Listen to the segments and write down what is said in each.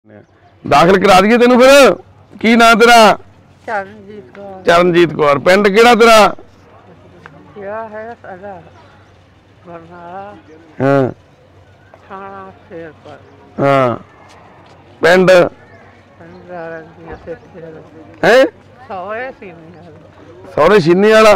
दाखिल करा दिए तेन फिर की ना तेरा? चरणजीत कौर। पिंड किहड़ा तेरा? हाँ हाँ। पिंड है सौरे छीनी वाला।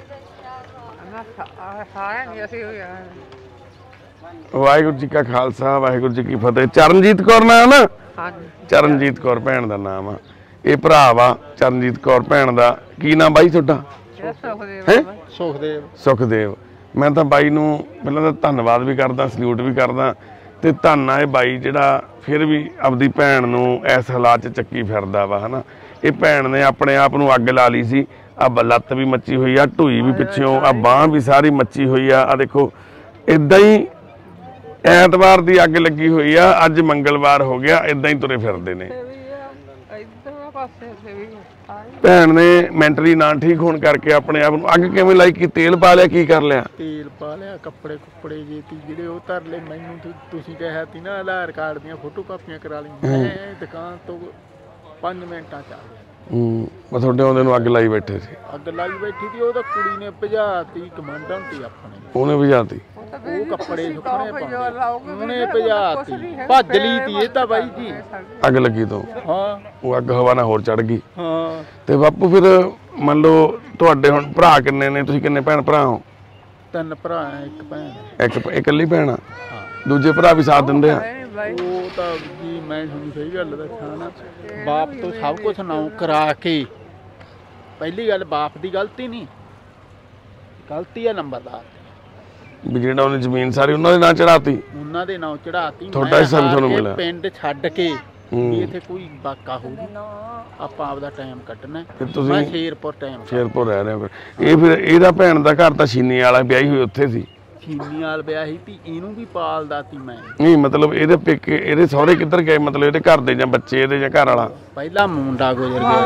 वाहिगुरू जी का खालसा वाहिगुरू जी की फतेह। चरणजीत कौर नाम है ना? चरणजीत कौर भैन का नाम आ। ये भरा वा चरणजीत कौर भैन का। की नाम बाई तुहाडा? सुखदेव। सुखदेव। मैं तो बाई नूं पहलां तां धन्नवाद भी करदा, सल्यूट भी करदा ते धन्ना है बाई जिहड़ा फिर भी आपदी भैन नूं इस हालात च चक्की फिरदा वा, है ना। ये भैन ने अपने आप नूं अग ला ली सी। आ लत्त भी मच्ची हुई आ, ढूई भी पिछों, आ बांह भी सारी मच्ची हुई आ। देखो इदां ही ऐतवार की अग लगी हुई आ, अज मंगलवार हो गया, इदां ही तुरे फिरदे ने। भैन ने मैंटली ना ठीक होने करके अपने आप अग किवें लाई की? तेल पा लिया, की कर लिया? तेल पा लिया, कपड़े कुपड़े जे ती जिहड़े ओह धर ले। मैनूं तुसीं कहा ती ना आधार कार्ड दीयां फोटो कापियां करा ली। मैं दुकान तो 5 मिनटां च आ गया। मैं थोड़े आउंदे नूं अग लाई बैठे सी। अग लाई बैठी थी, ओह तां कुड़ी ने भजाती, कमांडन ती अपने ਉਹਨੇ ਭਜਾਤੀ। ਉਹ ਕੱਪੜੇ ਸੁੱਕਣੇ ਪਾਉਂਦੇ ਉਹਨੇ ਭਜਾਤੀ, ਭੱਜ ਲਈ ਤੀ ਇਹ ਤਾਂ ਬਾਈ ਜੀ ਅੱਗ ਲੱਗੀ ਤੋਂ। ਹਾਂ ਉਹ ਅੱਗ ਹਵਾ ਨਾਲ ਹੋਰ ਚੜ ਗਈ। ਹਾਂ ਤੇ ਬਾਪੂ ਫਿਰ ਮੰਨ ਲਓ ਤੁਹਾਡੇ ਹੁਣ ਭਰਾ ਕਿੰਨੇ ਨੇ? ਤੁਸੀਂ ਕਿੰਨੇ ਭੈਣ ਭਰਾ ਹੋ? 3 ਭਰਾ ਇੱਕ ਭੈਣ। ਇੱਕ ਇਕੱਲੀ ਭੈਣ ਆ? ਦੂਜੇ ਭਰਾ ਵੀ ਸਾਥ ਦਿੰਦੇ ਆ? ਉਹ ਤਾਂ ਜੀ ਮੈਂ ਤੁਹਾਨੂੰ ਸਹੀ ਗੱਲ ਦੱਸਾਂ ਨਾ, ਬਾਪ ਤੋਂ ਸਭ ਕੁਝ ਨਾ ਕਰਾ ਕੇ, ਪਹਿਲੀ ਗੱਲ ਬਾਪ ਦੀ ਗਲਤੀ ਨਹੀਂ, ਗਲਤੀ ਆ ਨੰਬਰਦਾਰ ਵੀ ਜਿਹੜਾ ਉਹਨੇ ਜ਼ਮੀਨ ਸਾਰੀ ਉਹਨਾਂ ਦੇ ਨਾਂ ਚੜਾਤੀ। ਉਹਨਾਂ ਦੇ ਨਾਂ ਚੜਾਤੀ। ਤੁਹਾਡਾ ਹਿੱਸਾ ਵੀ ਤੁਹਾਨੂੰ ਮਿਲਿਆ? ਪਿੰਡ ਛੱਡ ਕੇ ਵੀ ਇੱਥੇ ਕੋਈ ਬਾਕਾ ਹੋਊ, ਆਪਾਂ ਆਪਦਾ ਟਾਈਮ ਕੱਢਣਾ। ਮੈਂ ਸ਼ੇਰਪੁਰ ਟਾਈਮ ਸ਼ੇਰਪੁਰ ਰਹਿ ਰਿਹਾ। ਇਹ ਫਿਰ ਇਹਦਾ ਭੈਣ ਦਾ ਘਰ ਤਾਂ ਛੀਨੀ ਵਾਲਾ, ਵਿਆਹੀ ਹੋਈ ਉੱਥੇ ਸੀ। ਛੀਨੀ ਵਾਲ ਵਿਆਹੀ ਤੀ, ਇਹਨੂੰ ਵੀ ਪਾਲਦਾ ਤੀ ਮੈਂ। ਨਹੀਂ ਮਤਲਬ ਇਹਦੇ ਪੇਕੇ, ਇਹਦੇ ਸਹੁਰੇ ਕਿੱਧਰ ਗਏ? ਮਤਲਬ ਇਹਦੇ ਘਰ ਦੇ ਜਾਂ ਬੱਚੇ ਇਹਦੇ ਜਾਂ ਘਰ ਵਾਲਾ? ਪਹਿਲਾ ਮੁੰਡਾ ਗੁਜ਼ਰ ਗਿਆ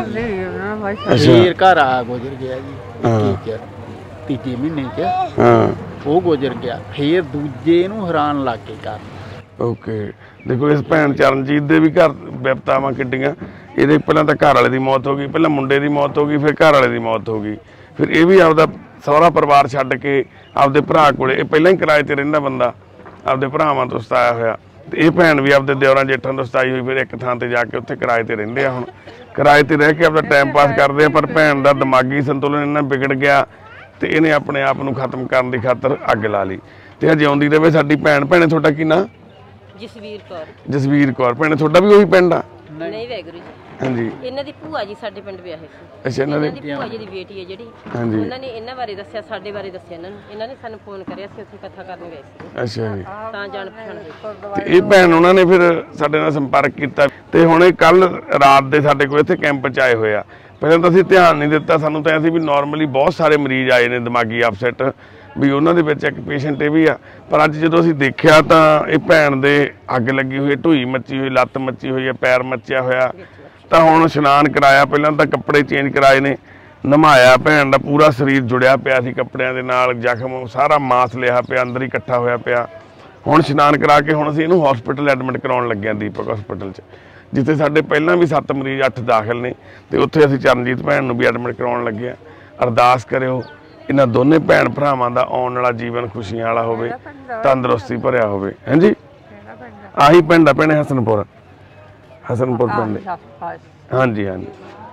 ਜੀ, ਫੇਰ ਘਰ ਆ ਗੁਜ਼ਰ ਗਿਆ ਜੀ ਤੀਜੇ ਮਹੀਨੇ ਚ। ਹਾਂ ਉਹ ਗੁਜ਼ਰ ਗਿਆ, ਫੇਰ ਦੂਜੇ ਨੂੰ ਹੈਰਾਨ ਲੱਗ ਕੇ ਕਰਨ। ਓਕੇ। ਦੇਖੋ ਇਸ ਭੈਣ ਚਰਨਜੀਤ ਦੇ ਵੀ ਘਰ ਵਿਪਤਾਵਾਂ ਕਿੱਡੀਆਂ। ਇਹਦੇ ਪਹਿਲਾਂ ਤਾਂ ਘਰ ਵਾਲੇ ਦੀ ਮੌਤ ਹੋ ਗਈ, ਪਹਿਲਾਂ ਮੁੰਡੇ ਦੀ ਮੌਤ ਹੋ ਗਈ, ਫਿਰ ਘਰ ਵਾਲੇ ਦੀ ਮੌਤ ਹੋ ਗਈ। ਫਿਰ ਇਹ ਵੀ ਆਪਦਾ ਸਹੁਰਾ ਪਰਿਵਾਰ ਛੱਡ ਕੇ ਆਪਦੇ ਭਰਾ ਕੋਲੇ, ਇਹ ਪਹਿਲਾਂ ਹੀ ਕਿਰਾਏ ਤੇ ਰਹਿੰਦਾ ਬੰਦਾ, ਆਪਦੇ ਭਰਾਵਾਂ ਤੋਂ ਸਤਾਇਆ ਹੋਇਆ। ਤੇ ਇਹ ਭੈਣ ਵੀ ਆਪਦੇ ਦਿਓਰਾਂ ਜੇਠਾਂ ਤੋਂ ਸਤਾਈ ਹੋਈ, ਫਿਰ ਇੱਕ ਥਾਂ ਤੇ ਜਾ ਕੇ ਉੱਥੇ ਕਿਰਾਏ ਤੇ ਰਹਿੰਦੇ ਆ। ਹੁਣ ਕਿਰਾਏ ਤੇ ਰਹਿ ਕੇ ਆਪਦਾ ਟਾਈਮ ਪਾਸ ਕਰਦੇ ਆ, ਪਰ ਭੈਣ ਦਾ ਦਿਮਾਗੀ ਸੰਤੁਲਨ ਇੰਨਾ ਵਿਗੜ ਗਿਆ ਤੇ ਇਹਨੇ ਆਪਣੇ ਆਪ ਨੂੰ ਖਤਮ ਕਰਨ ਦੀ ਖਾਤਰ ਅੱਗ ਲਾ ਲਈ। ਤੇ ਹਜੇ ਆਉਂਦੀ ਰਹੇ ਸਾਡੀ ਭੈਣ। ਭੈਣੇ ਤੁਹਾਡਾ ਕੀ ਨਾਂ? ਜਸਵੀਰ ਕੌਰ। ਜਸਵੀਰ ਕੌਰ। ਭੈਣੇ ਤੁਹਾਡਾ ਵੀ ਉਹੀ ਪਿੰਡ ਆ? ਨਹੀਂ ਵਾਹਿਗੁਰੂ ਜੀ। ਹਾਂਜੀ। ਇਹਨਾਂ ਦੀ ਭੂਆ ਜੀ ਸਾਡੇ ਪਿੰਡ ਵਿਆਹੇ ਸੀ। ਅੱਛਾ। ਇਹਨਾਂ ਦੀ ਭੂਆ ਜੀ ਦੀ ਬੇਟੀ ਹੈ ਜਿਹੜੀ, ਹਾਂਜੀ, ਉਹਨਾਂ ਨੇ ਇਹਨਾਂ ਬਾਰੇ ਦੱਸਿਆ, ਸਾਡੇ ਬਾਰੇ ਦੱਸਿਆ ਇਹਨਾਂ ਨੂੰ। ਇਹਨਾਂ ਨੇ ਸਾਨੂੰ ਫੋਨ ਕਰਿਆ ਸੀ, ਉੱਥੇ ਕਥਾ ਕਰਨ ਗਏ ਸੀ। ਅੱਛਾ ਜੀ। ਤਾਂ ਜਾਣ ਪਛਾਣ ਹੋਈ। ਤੇ ਇਹ ਭੈਣ ਉਹਨਾਂ ਨੇ ਫਿਰ ਸਾਡੇ ਨਾਲ ਸੰਪਰਕ ਕੀਤਾ ਤੇ ਹੁਣ ਇਹ ਕੱਲ ਰਾਤ ਦੇ ਸਾਡੇ ਕੋਲ ਇੱਥੇ ਕੈਂਪ 'ਚ ਆਏ ਹੋਏ ਆ। ਪਹਿਲਾਂ ਤਾਂ ਅਸੀਂ ਧਿਆਨ ਨਹੀਂ ਦਿੱਤਾ, ਸਾਨੂੰ ਤਾਂ ਐਸੀ ਵੀ ਨਾਰਮਲੀ ਬਹੁਤ ਸਾਰੇ ਮਰੀਜ਼ ਆਏ ਨੇ ਦਿਮਾਗੀ ਅਪਸੈਟ, ਵੀ ਉਹਨਾਂ ਦੇ ਵਿੱਚ ਇੱਕ ਪੇਸ਼ੈਂਟ ਇਹ ਵੀ ਆ। ਪਰ ਅੱਜ ਜਦੋਂ ਅਸੀਂ ਦੇਖਿਆ ਤਾਂ ਇਹ ਭੈਣ ਦੇ ਅੱਗ ਲੱਗੀ ਹੋਈ, ਢੂਈ ਮੱਚੀ ਹੋਈ, ਲੱਤ ਮੱਚੀ ਹੋਈ ਹੈ, ਪੈਰ ਮੱਚਿਆ ਹੋਇਆ। ਤਾਂ ਹੁਣ ਇਸ਼ਨਾਨ ਕਰਾਇਆ, ਪਹਿਲਾਂ ਤਾਂ ਕੱਪੜੇ ਚੇਂਜ ਕਰਾਏ ਨੇ, ਨਮਾਇਆ। ਭੈਣ ਦਾ ਪੂਰਾ ਸਰੀਰ ਜੁੜਿਆ ਪਿਆ ਸੀ ਕੱਪੜਿਆਂ ਦੇ ਨਾਲ, ਜ਼ਖਮ ਸਾਰਾ ਮਾਸ ਲਿਆ ਪਿਆ, ਅੰਦਰ ਹੀ ਇਕੱਠਾ ਹੋਇਆ ਪਿਆ। ਹੁਣ ਇਸ਼ਨਾਨ ਕਰਾ ਕੇ ਹੁਣ ਅਸੀਂ ਇਹਨੂੰ ਹਸਪੀਟਲ ਐਡਮਿਟ ਕਰਾਉਣ ਲੱਗੇ ਹਾਂ, ਦੀਪਕ ਹਸਪੀਟਲ 'ਚ, ਜਿੱਥੇ ਸਾਡੇ ਪਹਿਲਾਂ ਵੀ 7 ਮਰੀਜ਼ 8 ਦਾਖਲ ਨੇ। ਤੇ ਉੱਥੇ ਅਸੀਂ ਚਰਨਜੀਤ ਭੈਣ ਨੂੰ ਵੀ ਐਡਮਿਟ ਕਰਾਉਣ ਲੱਗੇ ਹਾਂ। ਅਰਦਾਸ ਕਰਿਓ ਇਹਨਾਂ ਦੋਨੇ ਭੈਣ ਭਰਾਵਾਂ ਦਾ ਆਉਣ ਵਾਲਾ ਜੀਵਨ ਖੁਸ਼ੀਆਂ ਵਾਲਾ ਹੋਵੇ, ਤੰਦਰੁਸਤੀ ਭਰਿਆ ਹੋਵੇ। ਹਾਂਜੀ, ਆਹੀ ਪਿੰਡ ਆ ਭੈਣੇ, ਹਸਨਪੁਰ। ਹਸਨਪੁਰ ਪਿੰਡ। ਹਾਂਜੀ ਹਾਂਜੀ।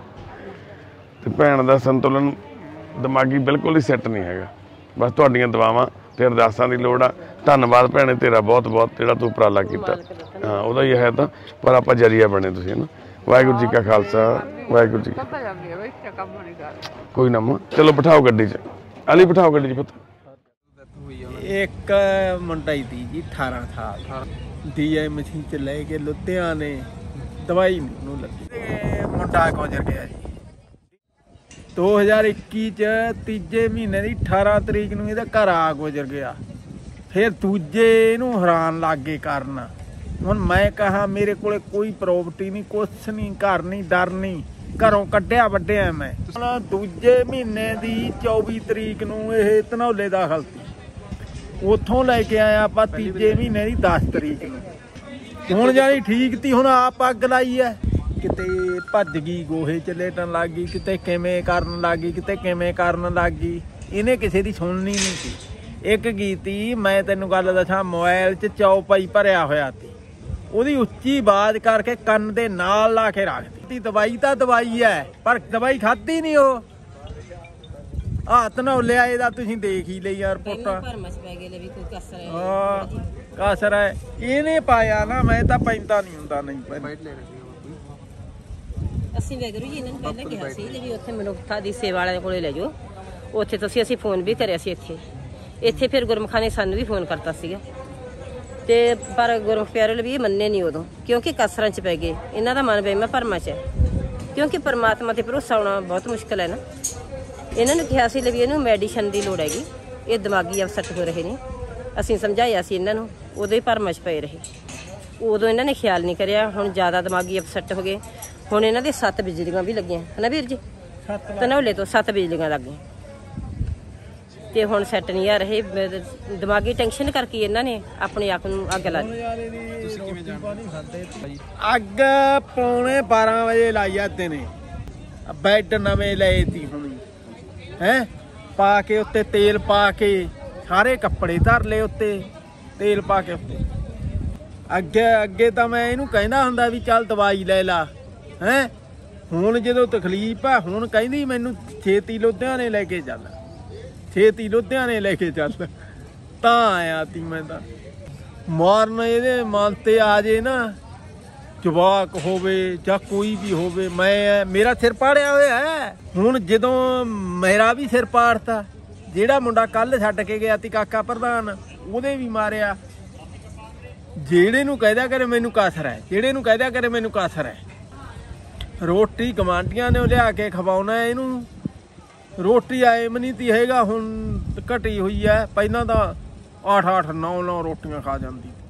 ਤੇ ਭੈਣ ਦਾ ਸੰਤੁਲਨ ਦਿਮਾਗੀ ਬਿਲਕੁਲ ਹੀ ਸੈੱਟ ਨਹੀਂ ਹੈਗਾ। ਬਸ ਤੁਹਾਡੀਆਂ ਦੁਆਵਾਂ ਤੇ ਅਰਦਾਸਾਂ ਦੀ ਲੋੜ ਆ। ਧੰਨਵਾਦ ਭੈਣੇ ਤੇਰਾ ਬਹੁਤ ਬਹੁਤ, ਜਿਹੜਾ ਤੂੰ ਉਪਰਾਲਾ ਕੀਤਾ। ਹਾਂ ਉਹਦਾ ਹੀ ਹੈ ਤਾਂ, ਪਰ ਆਪਾਂ ਜਰੀਆ ਬਣੇ ਤੁਸੀਂ ਨਾ। ਵਾਹਿਗੁਰੂ ਜੀ ਕਾ ਖਾਲਸਾ ਵਾਹਿਗੁਰੂ ਜੀ। ਕੋਈ ਨਾ ਮਾਂ, ਚਲੋ ਬਿਠਾਓ ਗੱਡੀ 'ਚ। ਅਲੀ ਬਿਠਾਓ ਗੱਡੀ 'ਚ ਪੁੱਤ। ਇੱਕ ਮੁੰਡਾ ਹੀ ਸੀ ਜੀ 18 ਸਾਲ, DMC 'ਚ ਲੈ ਕੇ ਲੁਧਿਆਣੇ ਦਵਾਈ ਨੂੰ ਲੱਗੀ। ਮੁੰਡਾ ਗੁਜ਼ਰ ਗਿਆ ਜੀ 2021 ਚ, ਤੀਜੇ ਮਹੀਨੇ ਦੀ 18 ਤਰੀਕ ਨੂੰ ਇਹਦਾ ਘਰ ਆ ਗੁਜ਼ਰ ਗਿਆ। ਫਿਰ ਦੂਜੇ ਇਹਨੂੰ ਹੈਰਾਨ ਲੱਗੇ ਕਰਨ। ਹੁਣ ਮੈਂ ਕਹਾ ਮੇਰੇ ਕੋਲੇ ਕੋਈ ਪ੍ਰੋਪਰਟੀ ਨਹੀਂ, ਕੁਛ ਨਹੀਂ, ਘਰ ਨਹੀਂ, ਡਰ ਨਹੀਂ, ਘਰੋਂ ਕੱਢਿਆ ਵੱਢਿਆ ਮੈਂ। ਦੂਜੇ ਮਹੀਨੇ ਦੀ 24 ਤਰੀਕ ਨੂੰ ਇਹ ਧਨੌਲੇ ਦਾਖਲ ਸੀ। ਉੱਥੋਂ ਲੈ ਕੇ ਆਇਆ ਆਪਾਂ ਤੀਜੇ ਮਹੀਨੇ ਦੀ 10 ਤਰੀਕ ਨੂੰ। ਹੁਣ ਜਾਨੀ ਠੀਕ ਤੀ, ਹੁਣ ਆਪ ਅੱਗ ਲਾਈ ਐ। ਕਿਤੇ ਭੱਜ ਗਈ ਗੋਹੇ ਚ ਲੇਟਣ ਲੱਗ ਗਈ, ਕਿਤੇ ਕਿਵੇਂ ਕਰਨ ਲੱਗ ਗਈ, ਕਿਤੇ ਕਿਵੇਂ ਕਰਨ ਲੱਗ ਗਈ। ਇਹਨੇ ਕਿਸੇ ਦੀ ਸੁਣਨੀ ਨਹੀਂ ਸੀ। ਇੱਕ ਗੀਤੀ ਮੈਂ ਤੈਨੂੰ ਗੱਲ ਦੱਸਾਂ, ਮੋਬਾਈਲ 'ਚ ਚੌਪਾਈ ਭਰਿਆ ਹੋਇਆ ਸੀ, ਉਹਦੀ ਉੱਚੀ ਆਵਾਜ਼ ਕਰਕੇ ਕੰਨ ਦੇ ਨਾਲ ਲਾ ਕੇ ਰੱਖਦੀ। ਦਵਾਈ ਤਾਂ ਦਵਾਈ ਐ, ਪਰ ਦਵਾਈ ਖਾਧੀ ਨਹੀਂ। ਉਹ ਹੱਥ ਨਾਲ ਲਿਆ ਇਹਦਾ ਤੁਸੀਂ ਦੇਖ ਹੀ ਲਈ ਯਾਰ ਪੁੱਟਾ। ਹਾਂ ਕਸਰ ਹੈ, ਇਹਨੇ ਪਾਇਆ ਨਾ, ਮੈਂ ਤਾਂ ਪੈਂਦਾ ਨਹੀਂ ਹੁੰਦਾ। ਨਹੀਂ ਅਸੀਂ ਵੈਗਰੂ ਜੀ ਇਹਨਾਂ ਨੂੰ ਪਹਿਲਾਂ ਕਿਹਾ ਸੀ ਵੀ ਉੱਥੇ ਮਨੁੱਖਤਾ ਦੀ ਸੇਵਾ ਵਾਲਿਆਂ ਕੋਲੇ ਲੈ ਜਾਓ। ਉੱਥੇ ਅਸੀਂ ਫੋਨ ਵੀ ਕਰਿਆ ਸੀ। ਇੱਥੇ ਫਿਰ ਗੁਰਮੁਖਾਂ ਨੇ ਸਾਨੂੰ ਵੀ ਫੋਨ ਕਰਤਾ ਸੀਗਾ, ਤੇ ਪਰ ਗੁਰਮੁਖ ਪਿਆਰੇ ਵੀ ਇਹ ਮੰਨੇ ਨਹੀਂ ਉਦੋਂ, ਕਿਉਂਕਿ ਕਸਰਾਂ 'ਚ ਪੈ ਗਏ। ਇਹਨਾਂ ਦਾ ਮਨ ਵਹਿਮਾਂ ਭਰਮਾਂ 'ਚ ਹੈ, ਕਿਉਂਕਿ ਪਰਮਾਤਮਾ ਤੇ ਭਰੋਸਾ ਹੋਣਾ ਬਹੁਤ ਮੁਸ਼ਕਿਲ ਹੈ ਨਾ। ਇਹਨਾਂ ਨੂੰ ਕਿਹਾ ਸੀ ਵੀ ਇਹਨੂੰ ਮੈਡੀਸਨ ਦੀ ਲੋੜ ਹੈਗੀ, ਇਹ ਦਿਮਾਗੀ ਅਪਸੈਟ ਹੋ ਰਹੇ ਨੇ। ਅਸੀਂ ਸਮਝਾਇਆ ਸੀ ਇਹਨਾਂ ਨੂੰ, ਉਦੋਂ ਹੀ ਭਰਮਾਂ 'ਚ ਪਏ ਰਹੇ। ਉਦੋਂ ਇਹਨਾਂ ਨੇ ਖਿਆਲ ਨਹੀਂ ਕਰਿਆ। ਹੁਣ ਜ਼ਿਆਦਾ ਦਿਮਾਗੀ ਅਪਸੈਟ ਹੋ ਗਏ। ਹੁਣ ਇਹਨਾਂ ਦੇ 7 ਬਿਜਲੀਆਂ ਵੀ ਲੱਗੀਆਂ ਹੈ ਨਾ ਵੀਰ ਜੀ, ਧਨੌਲੇ ਤੋਂ 7 ਬਿਜਲੀਆਂ ਲੱਗ ਗਈਆਂ, ਤੇ ਹੁਣ ਸੈੱਟ ਨਹੀਂ ਆ ਰਹੇ। ਦਿਮਾਗੀ ਟੈਨਸ਼ਨ ਕਰਕੇ ਇਹਨਾਂ ਨੇ ਆਪਣੇ ਆਪ ਨੂੰ ਅੱਗ ਲਾ ਦਿੱਤੀ। ਅੱਗ ਪੌਣੇ 12 ਵਜੇ ਲਾਈ ਜਾਂਦੇ ਨੇ। ਬੈੱਡ ਨਵੇਂ ਲਏ ਤੀ ਹੁਣ ਹੈ, ਪਾ ਕੇ ਉੱਤੇ ਤੇਲ ਪਾ ਕੇ ਸਾਰੇ ਕੱਪੜੇ ਧਰ ਲਏ, ਉੱਤੇ ਤੇਲ ਪਾ ਕੇ ਉੱਤੇ। ਅੱਗੇ ਤਾਂ ਮੈਂ ਇਹਨੂੰ ਕਹਿੰਦਾ ਹੁੰਦਾ ਵੀ ਚੱਲ ਦਵਾਈ ਲੈ ਲਾ ਹੈ। ਹੁਣ ਜਦੋਂ ਤਕਲੀਫ ਆ, ਹੁਣ ਕਹਿੰਦੀ ਮੈਨੂੰ ਛੇਤੀ ਲੁਧਿਆਣੇ ਲੈ ਕੇ ਚੱਲ, ਛੇਤੀ ਲੁਧਿਆਣੇ ਲੈ ਕੇ ਚੱਲ। ਤਾਂ ਆਇਆ ਤੀ ਮੈਂ ਤਾਂ। ਮਾਰਨ ਇਹਦੇ ਮਨ ਤੇ ਆ ਜੇ ਨਾ, ਜਵਾਕ ਹੋਵੇ ਜਾਂ ਕੋਈ ਵੀ ਹੋਵੇ, ਮੇਰਾ ਸਿਰ ਪਾੜਿਆ ਹੋਇਆ ਹੈ। ਹੁਣ ਜਦੋਂ ਮੇਰਾ ਵੀ ਸਿਰ ਪਾੜਤਾ, ਜਿਹੜਾ ਮੁੰਡਾ ਕੱਲ ਛੱਡ ਕੇ ਗਿਆ ਤੀ ਕਾਕਾ ਪ੍ਰਧਾਨ, ਉਹਦੇ ਵੀ ਮਾਰਿਆ। ਜਿਹੜੇ ਨੂੰ ਕਹਿ ਦਿਆ ਕਰੇ ਮੈਨੂੰ ਕਸਰ ਹੈ, ਜਿਹੜੇ ਨੂੰ ਕਹਿ ਦਿਆ ਕਰੇ ਮੈਨੂੰ ਕਸਰ ਹੈ। ਰੋਟੀ ਗਵਾਂਢੀਆਂ ਨੇ ਲਿਆ ਕੇ ਖਵਾਉਣਾ ਇਹਨੂੰ। ਰੋਟੀ ਆਏ ਮਨੀ ਤੀ ਹੈਗਾ, ਹੁਣ ਘਟੀ ਹੋਈ ਹੈ। ਪਹਿਲਾਂ ਤਾਂ 8-8 9-9 ਰੋਟੀਆਂ ਖਾ ਜਾਂਦੀ।